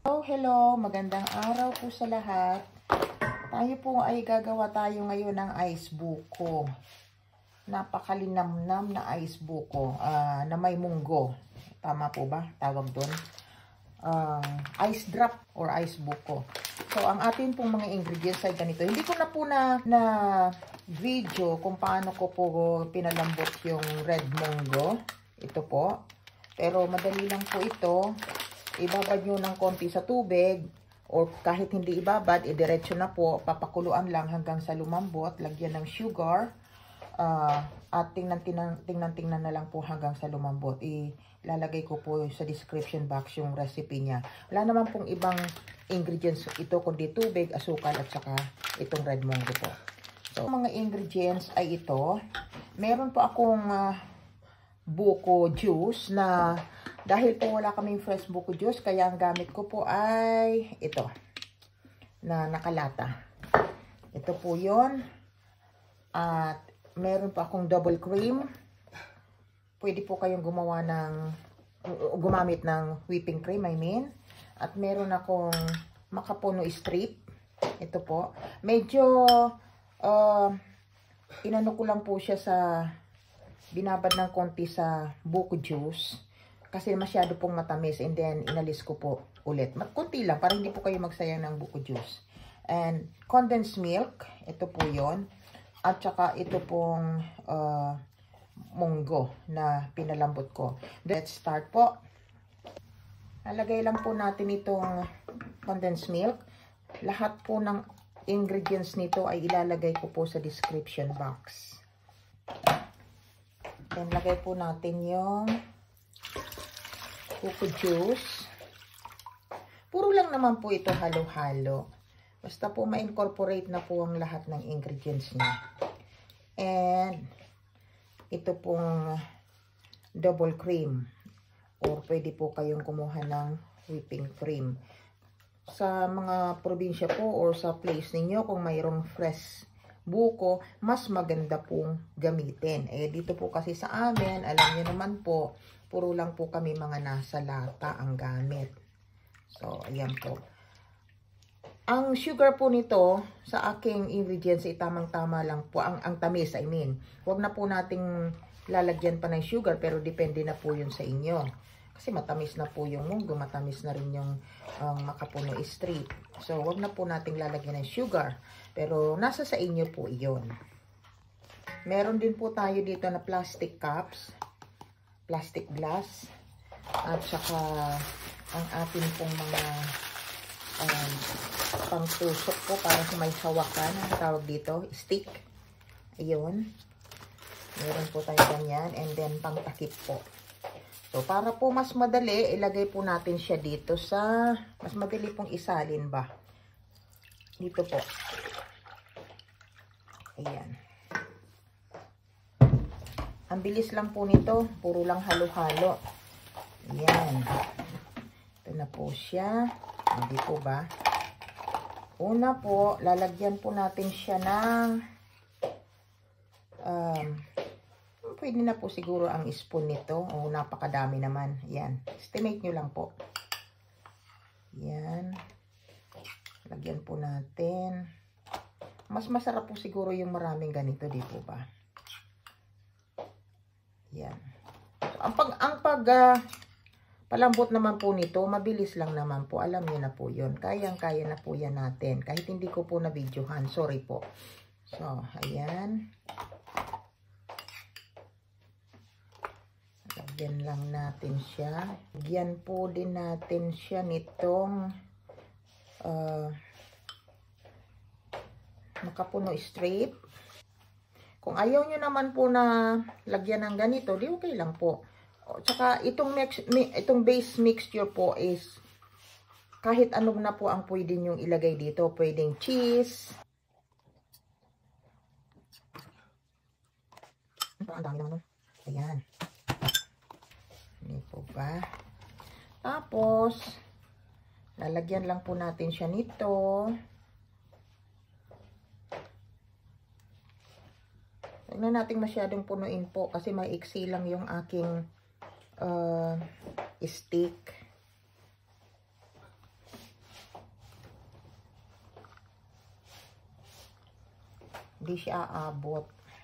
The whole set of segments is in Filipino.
Hello, magandang araw po sa lahat. Tayo po ay gagawa tayo ngayon ng ice buko. Napakalinamnam na ice buko na may munggo. Tama po ba? Tawag doon. Ice drop or ice buko. So, ang atin pong mga ingredients ay ganito. Hindi ko na po na video kung paano ko po pinalambot yung red munggo. Ito po. Pero madali lang po ito. Ibabad nyo ng konti sa tubig or kahit hindi ibabad, idiretso na po, papakuluan lang hanggang sa lumambot, lagyan ng sugar at tingnan na lang po hanggang sa lumambot. Ilalagay ko po sa description box yung recipe niya. Wala naman pong ibang ingredients ito kundi tubig, asukal at saka itong red munggo po. So, mga ingredients ay ito. Meron po akong buko juice na dahil po wala kaming fresh buko juice, kaya ang gamit ko po ay ito, na nakalata. Ito po yun. At meron pa akong double cream. Pwede po kayong gumamit ng whipping cream, I mean. At meron akong makapuno strip. Ito po. Medyo, inano ko lang po siya binabad ng konti sa buko juice. Kasi masyado pong matamis and then inalis ko po ulit. Kunti lang para hindi po kayo magsayang ng buko juice. And condensed milk, ito po yon. At saka ito pong munggo na pinalambot ko. Let's start po. Nalagay lang po natin itong condensed milk. Lahat po ng ingredients nito ay ilalagay ko po sa description box. Then lagay po natin yung buko juice. Puro lang naman po ito halo-halo. Basta po ma-incorporate na po ang lahat ng ingredients niya. And ito pong double cream. Or pwede po kayong kumuha ng whipping cream. Sa mga probinsya po or sa place ninyo, kung mayroong fresh buko, mas maganda pong gamitin. Dito po kasi sa amin, alam niyo naman po, puro lang po kami mga nasa lata ang gamit. So, ayan po. Ang sugar po nito, sa aking ingredients, ay tamang-tama lang po. Ang tamis, I mean. Huwag na po nating lalagyan pa ng sugar, pero depende na po yun sa inyo. Kasi matamis na po yung munggo, matamis na rin yung makapuno strip. So, huwag na po nating lalagyan ng sugar. Pero, nasa sa inyo po yun. Meron din po tayo dito na plastic cups. Plastic glass at saka ang atin pong mga pangtusok po para sa may hawakan, ang tawag dito, stick. Ayun. Meron po tayo ganyan and then pangtakip po. So, para po mas madali, ilagay po natin siya dito sa, mas madali pong isalin ba. Dito po. Ayan. Ang bilis lang po nito, puro lang halo-halo. Ayan. Ito na po siya. Hindi po ba? Una po, lalagyan po natin siya ng pwede na po siguro ang spoon nito. Napakadami naman. Ayan. Estimate nyo lang po. Ayan. Lagyan po natin. Mas masarap po siguro yung maraming ganito, di po ba? Yan. Palambot naman po nito, mabilis lang naman po. Alam niyo na po yun. Kayang-kaya na po yan natin. Kahit hindi ko po na-videohan. Sorry po. So, ayan. Lagyan lang natin siya. Lagyan po din natin siya nitong makapuno strip. Kung ayaw nyo naman po na lagyan ng ganito, di okay lang po. Tsaka itong base mixture po is kahit ano na po ang pwede nyo ilagay dito. Pwedeng cheese. Ang dami naman. Ayan. Hindi po ba? Tapos, lalagyan lang po natin siya nito. Huwag na natin masyadong punuin po kasi maiksi lang yung aking stick. Hindi siya aabot.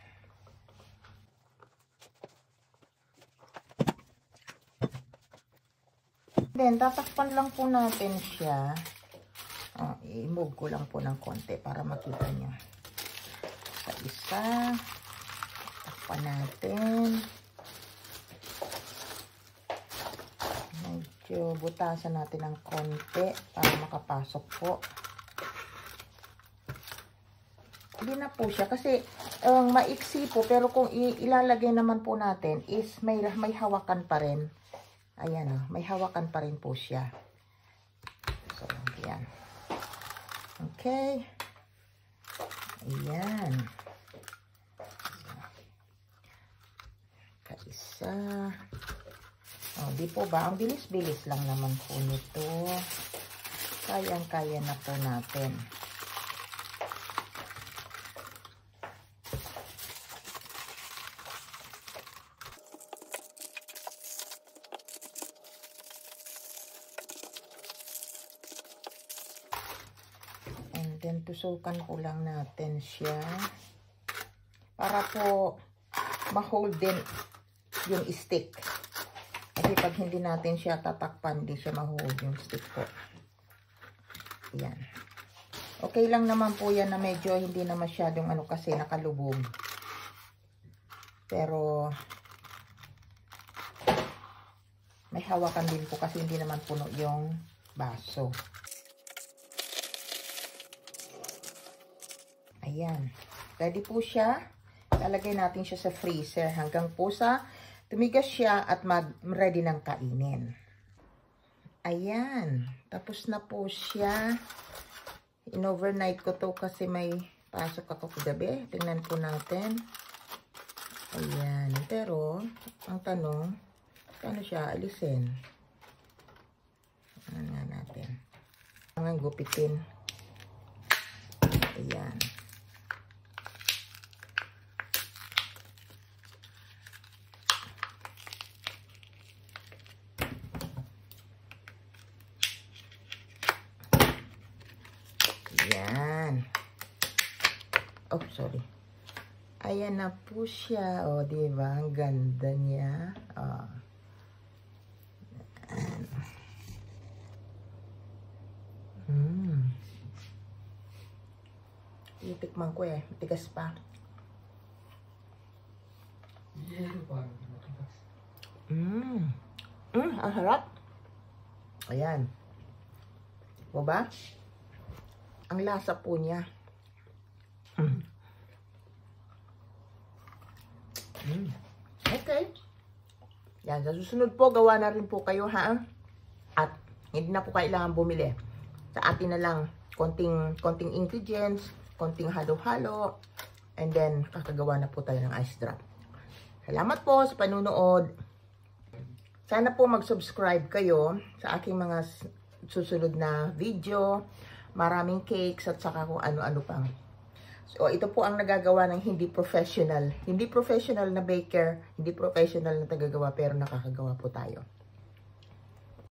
Then, tatakpan lang po natin siya. I-move ko lang po ng konti para makita nyo. Sa isa. Takpan natin. Medyo butasan natin ng konti para makapasok po. Hindi na po siya kasi maiksi po, pero kung ilalagay naman po natin is may hawakan pa rin. Ayan o, may hawakan pa rin po siya. So, ayan. Okay. Ayan. Kaisa. Di po ba? Ang bilis-bilis lang naman po nito. Kayang-kaya na po natin. Then, tusukan ko lang natin siya para po ma-hold din yung stick. Kasi pag hindi natin siya tatakpan, hindi siya ma-hold yung stick po. Ayan. Okay lang naman po yan na medyo hindi na masyadong kasi nakalubog. Pero may hawakan din po kasi hindi naman puno yung baso. Ayan. Ready po siya. Lalagay natin siya sa freezer hanggang po sa tumigas siya at ready ng kainin. Ayan. Tapos na po siya. In-overnight ko to kasi may pasok ako kagabi. Tingnan po natin. Ayan. Pero, ang tanong, paano siya alisin? Ano nga natin? Ang gupitin. Ayan. Ayan. Oh, sorry. Ayan na po siya. O, diba? Ang ganda niya. O. Itikman ko eh. Matigas pa. Ang harap. Ayan. O ba? Ang lasa po niya. Okay. Yan. Sa susunod po, gawa na rin po kayo, ha? At hindi na po kailangan bumili. Sa atin na lang, konting ingredients, konting halo-halo, and then, kakagawa na po tayo ng ice drop. Salamat po sa panunood. Sana po mag-subscribe kayo sa aking mga susunod na video. Maraming cakes at saka kung ano-ano pang. So, ito po ang nagagawa ng hindi professional. Hindi professional na baker, hindi professional na tagagawa, pero nakakagawa po tayo.